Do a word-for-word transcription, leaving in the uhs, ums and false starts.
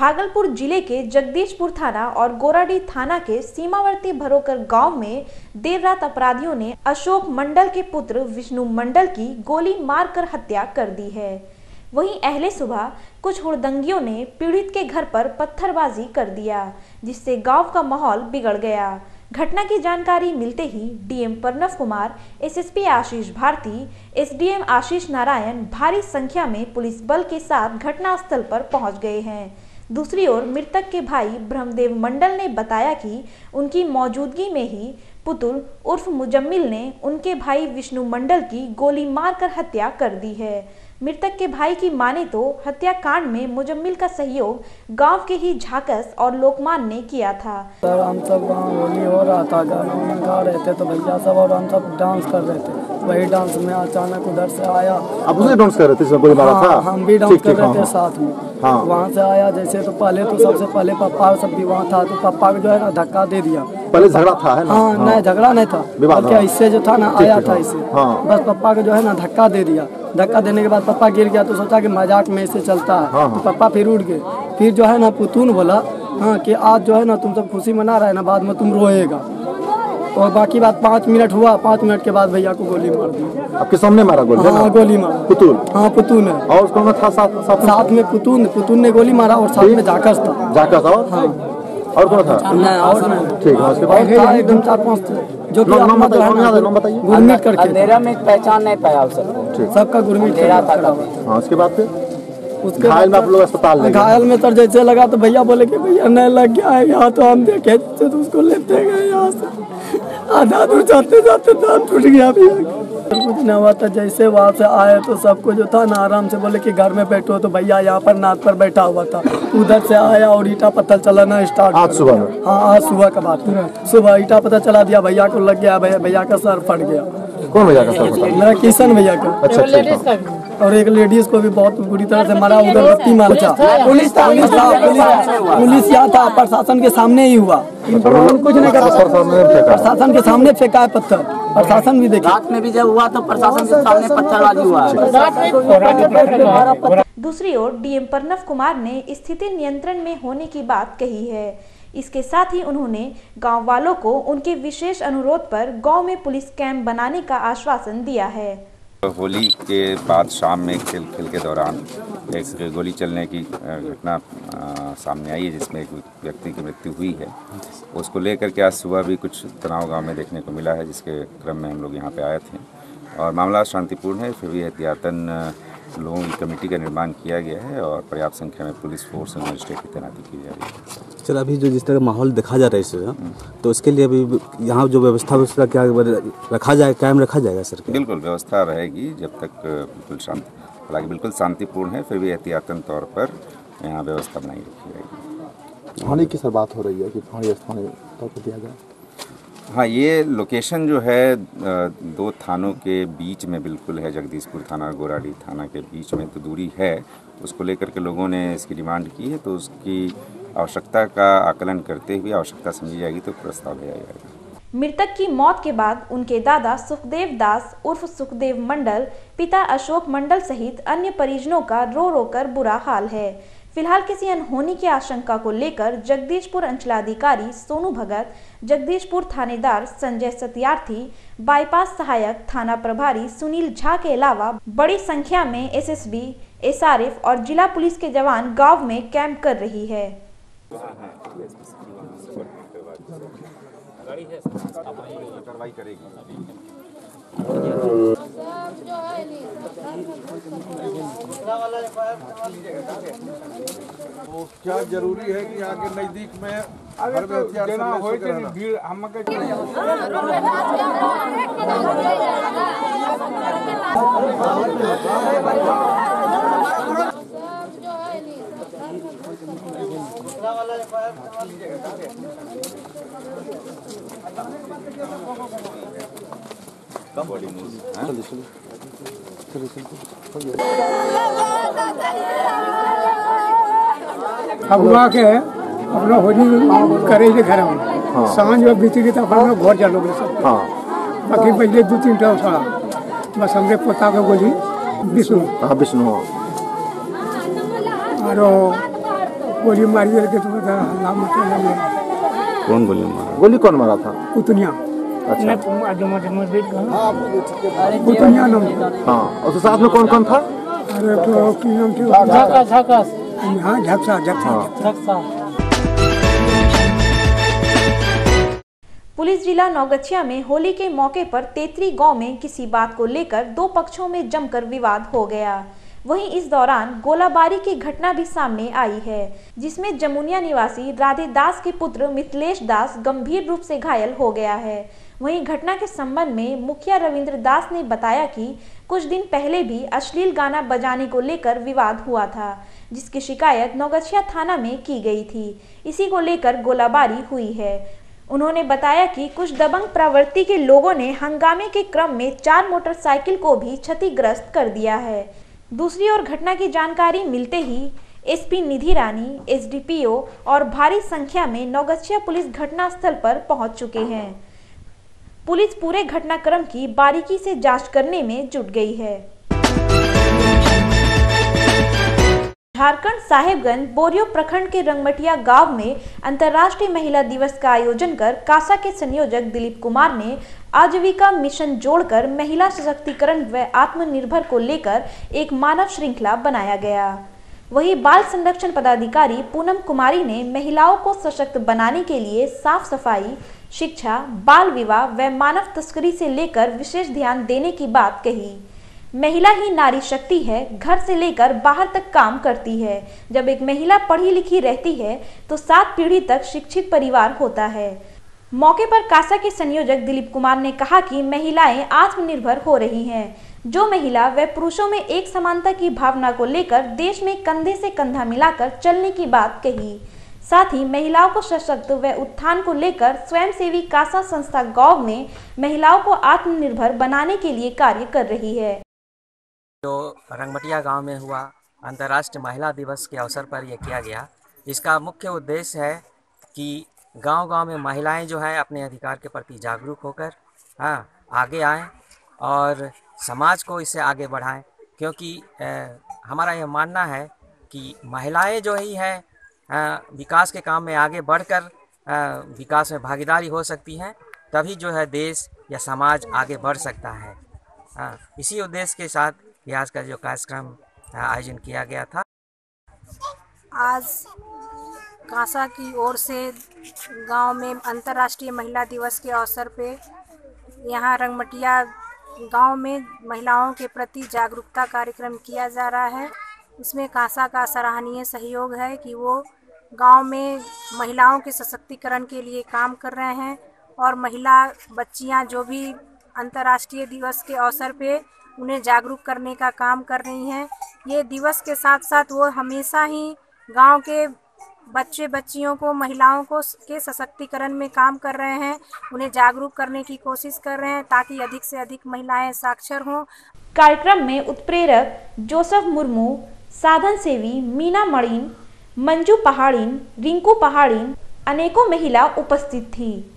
भागलपुर जिले के जगदीशपुर थाना और गोराडीह थाना के सीमावर्ती भरोकर गांव में देर रात अपराधियों ने अशोक मंडल के पुत्र विष्णु मंडल की गोली मारकर हत्या कर दी है। वहीं अहले सुबह कुछ हुड़दंगियों ने पीड़ित के घर पर पत्थरबाजी कर दिया, जिससे गांव का माहौल बिगड़ गया। घटना की जानकारी मिलते ही DM Pranav Kumar, SSP Ashish Bharti, SDM Ashish Narayan भारी संख्या में पुलिस बल के साथ घटनास्थल पर पहुंच गए हैं। दूसरी ओर मृतक के भाई ब्रह्मदेव मंडल ने बताया कि उनकी मौजूदगी में ही पुतुल उर्फ मुजम्मिल ने उनके भाई विष्णु मंडल की गोली मारकर हत्या कर दी है। मृतक के भाई की माने तो हत्याकांड में मुजम्मिल का सहयोग गांव के ही झाकस और लोकमान ने किया था। सर हम सब गाँव होली हो रहा था, गाना में गा रहे थे तो भैया सब और हम सब डांस कर रहे थे। वही डांस में अचानक उधर से आया। आप उसे डांस कर रहे थे? गोली मारा था? हम भी डांस कर रहे थे साथ में। हाँ। वहाँ से आया जैसे तो पहले तो सबसे पहले पापा सब भी वहाँ था, तो पापा को जो है ना धक्का दे दिया। पहले झगड़ा था है ना? हाँ, हाँ। नहीं झगड़ा नहीं था, क्या इससे जो था ना आया था इससे। हाँ। बस पापा को जो है ना धक्का दे दिया। धक्का देने के बाद पापा गिर गया तो सोचा कि मजाक में इससे चलता है। हाँ। तो पापा फिर उठ गए। फिर जो है ना पुतून बोला हाँ कि आज जो है ना तुम सब खुशी मना रहे हैं ना, बाद में तुम रोएगा। और बाकी बात पाँच मिनट हुआ, पाँच मिनट के बाद भैया को गोली मार दी। आपके सामने मारा गोली? हाँ गोली मारा। पुतुल? हाँ पुतुल है। और कौन था साथ? साथ, साथ में पुतुल पुतुल ने गोली मारा और साथ में जाकस था। जाकस और? हाँ। और कौन था? नहीं और नहीं। ठीक है, उसके बाद एकदम चार पाँच जो नाम बताइए। गुरमीत करके अंधेरा में पहचान नहीं पाया सबको। सबका गुरमीत था। हाँ उसके बाद फिर उसके घायल में आप लोग अस्पताल ले गए? घायल में सर जैसे लगा तो भैया बोले कि भैया नहीं लग गया है यहाँ, तो हम देखे तो उसको लेते गए यहाँ से। आधा दूर जाते जाते दांत टूट गया भैया। कुछ नहीं हुआ था। जैसे वहाँ से आए तो सबको जो था ना आराम से बोले कि घर में बैठो, तो भैया यहाँ पर नाद पर बैठा हुआ था। उधर से आया और ईटा पत्थर चलाना स्टार्ट। आज सुबह में? हाँ आज सुबह का बात है। सुबह ईटा पत्थर चला दिया, भैया को लग गया। भैया भैया का सर फट गया। कौन भैया का सर फटा? मेरा किशन भैया का। अच्छा अच्छा। और एक लेडीज को भी बहुत बुरी तरह से मारा। उधर बत्ती मारा था। पुलिस था पुलिस यहाँ था। प्रशासन के सामने ही हुआ। कुछ नहीं कर, प्रशासन के सामने फेंका है पत्थर। प्रशासन भी देखा। रात में भी जब हुआ तो प्रशासन के सामने पत्थरबाजी हुआ। दूसरी ओर डीएम प्रणव कुमार ने स्थिति नियंत्रण में होने की बात कही है। इसके साथ ही उन्होंने गांव वालों को उनके विशेष अनुरोध पर गांव में पुलिस कैंप बनाने का आश्वासन दिया है। होली के बाद शाम में खेल खेल के दौरान एक गोली चलने की घटना सामने आई है, जिसमें एक व्यक्ति की मृत्यु हुई है। उसको लेकर के आज सुबह भी कुछ तनाव गांव में देखने को मिला है, जिसके क्रम में हम लोग यहां पे आए थे। और मामला शांतिपूर्ण है, फिर भी एहतियातन लोगों की कमेटी का निर्माण किया गया है और पर्याप्त संख्या में पुलिस फोर्स और मजिस्ट्रेट की तैनाती की जा रही है। सर अभी जो जिस तरह का माहौल देखा जा रहा है इससे, तो उसके लिए अभी यहाँ जो व्यवस्था उसका क्या रखा जाए, कायम रखा जाएगा सर? बिल्कुल व्यवस्था रहेगी जब तक बिल्कुल शांत, हालांकि बिल्कुल शांतिपूर्ण है, फिर भी एहतियातन तौर पर यहाँ व्यवस्था बनाई रखी जाएगी। थाने की सर बात हो रही है कि थाने स्थानीय तौर पर दिया जाए? हाँ, ये लोकेशन जो है दो थानों के बीच में बिल्कुल है। जगदीशपुर थाना और गोराडीह थाना के बीच में तो दूरी है, उसको लेकर के लोगों ने इसकी डिमांड की है, तो उसकी आवश्यकता का आकलन करते हुए आवश्यकता समझी जाएगी तो प्रस्ताव भेजा जाएगा। मृतक की मौत के बाद उनके दादा सुखदेव दास उर्फ सुखदेव मंडल, पिता अशोक मंडल सहित अन्य परिजनों का रो रो कर बुरा हाल है। फिलहाल किसी अनहोनी की आशंका को लेकर जगदीशपुर अंचलाधिकारी सोनू भगत, जगदीशपुर थानेदार संजय सत्यार्थी, बाईपास सहायक थाना प्रभारी सुनील झा के अलावा बड़ी संख्या में एसएसबी, एसआरएफ और जिला पुलिस के जवान गांव में कैंप कर रही है। तो क्या जरूरी है कि आगे नजदीक में घर में हथियार रहना? भीड़ हम अगुआ के अपना होली करे घर में सांझ में बीती तो अपना घर जा लोग सब। बाकी पहले दो तीन टा था बस हमरे पोता के गोली विष्णु। हाँ विष्णु। और गोली मारी के तो बता हल्ला मचा लगा। कौन गोली मारा? गोली कौन मारा था? कुतनिया। अच्छा, कुतनिया नाम। हाँ, और साथ में कौन कौन था? अरे तो की नाम थी? झका झका। हाँ झक्सा झक्सा। पुलिस जिला नौगछिया में होली के मौके पर तेतरी गांव में किसी बात को लेकर दो पक्षों में जमकर विवाद हो गया। वहीं इस दौरान गोलाबारी की घटना भी सामने आई है, जिसमें जमुनिया निवासी राधे दास के पुत्र मिथिलेश दास गंभीर रूप से घायल हो गया है। वहीं घटना के संबंध में मुखिया रविंद्र दास ने बताया कि कुछ दिन पहले भी अश्लील गाना बजाने को लेकर विवाद हुआ था, जिसकी शिकायत नौगछिया थाना में की गई थी। इसी को लेकर गोलाबारी हुई है। उन्होंने बताया कि कुछ दबंग प्रवृत्ति के लोगों ने हंगामे के क्रम में चार मोटरसाइकिल को भी क्षतिग्रस्त कर दिया है। दूसरी ओर घटना की जानकारी मिलते ही एसपी निधि रानी, एसडीपीओ और भारी संख्या में नौगछिया पुलिस घटनास्थल पर पहुंच चुके हैं। पुलिस पूरे घटनाक्रम की बारीकी से जांच करने में जुट गई है। झारखंड साहेबगंज बोरियो प्रखंड के रंगमटिया गांव में अंतर्राष्ट्रीय महिला दिवस का आयोजन कर कासा के संयोजक दिलीप कुमार ने आजीविका मिशन जोड़कर महिला सशक्तिकरण व आत्मनिर्भर को लेकर एक मानव श्रृंखला बनाया गया। वहीं बाल संरक्षण पदाधिकारी पूनम कुमारी ने महिलाओं को सशक्त बनाने के लिए साफ सफाई, शिक्षा, बाल विवाह व मानव तस्करी से लेकर विशेष ध्यान देने की बात कही। महिला ही नारी शक्ति है, घर से लेकर बाहर तक काम करती है। जब एक महिला पढ़ी लिखी रहती है तो सात पीढ़ी तक शिक्षित परिवार होता है। मौके पर कासा के संयोजक दिलीप कुमार ने कहा कि महिलाएं आत्मनिर्भर हो रही हैं। जो महिला व पुरुषों में एक समानता की भावना को लेकर देश में कंधे से कंधा मिलाकर चलने की बात कही। साथ ही महिलाओं को सशक्त व उत्थान को लेकर स्वयंसेवी कासा संस्था गांव में महिलाओं को आत्मनिर्भर बनाने के लिए कार्य कर रही है। जो रंगमटिया गांव में हुआ अंतर्राष्ट्रीय महिला दिवस के अवसर पर यह किया गया। इसका मुख्य उद्देश्य है कि गांव-गांव में महिलाएं जो हैं अपने अधिकार के प्रति जागरूक होकर हाँ आगे आएं और समाज को इससे आगे बढ़ाएं, क्योंकि ए, हमारा यह मानना है कि महिलाएं जो ही हैं विकास के काम में आगे बढ़कर विकास में भागीदारी हो सकती हैं, तभी जो है देश या समाज आगे बढ़ सकता है। हाँ, इसी उद्देश्य के साथ ये आज का जो कार्यक्रम आयोजन किया गया था। आज कासा की ओर से गांव में अंतर्राष्ट्रीय महिला दिवस के अवसर पे यहाँ रंगमटिया गांव में महिलाओं के प्रति जागरूकता कार्यक्रम किया जा रहा है। इसमें कासा का सराहनीय सहयोग है कि वो गांव में महिलाओं के सशक्तिकरण के लिए काम कर रहे हैं और महिला बच्चियां जो भी अंतर्राष्ट्रीय दिवस के अवसर पे उन्हें जागरूक करने का काम कर रही हैं। ये दिवस के साथ साथ वो हमेशा ही गांव के बच्चे बच्चियों को, महिलाओं को के सशक्तिकरण में काम कर रहे हैं, उन्हें जागरूक करने की कोशिश कर रहे हैं ताकि अधिक से अधिक महिलाएं साक्षर हों। कार्यक्रम में उत्प्रेरक जोसेफ मुर्मू, साधन सेवी मीना मणिन, मंजू पहाड़ीन, रिंकू पहाड़ीन, अनेकों महिला उपस्थित थी।